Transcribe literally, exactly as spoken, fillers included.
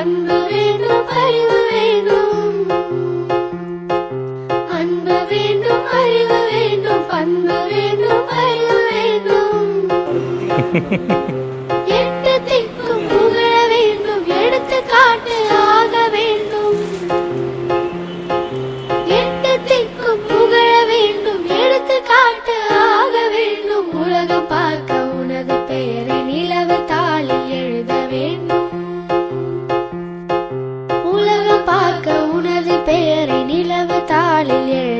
அன்பு வேண்டும் அறிவு வேண்டும், அன்பு வேண்டும் அறிவு வேண்டும், பண்பு வேண்டும் அறிவு வேண்டும். எட்டு திக்கும் புகழ வேண்டும், எடுத்து காட்டு ஆக வேண்டும். எட்டு திக்கும் புகழ வேண்டும், எடுத்து காட்டு ஆக வேண்டும். உலகம் பார்க்க உனது பெயரை நிலவு தாளில் எழுத வேண்டும். உலகம் பார்க்க உனது பெயரை நிலவு தாளில் எழுத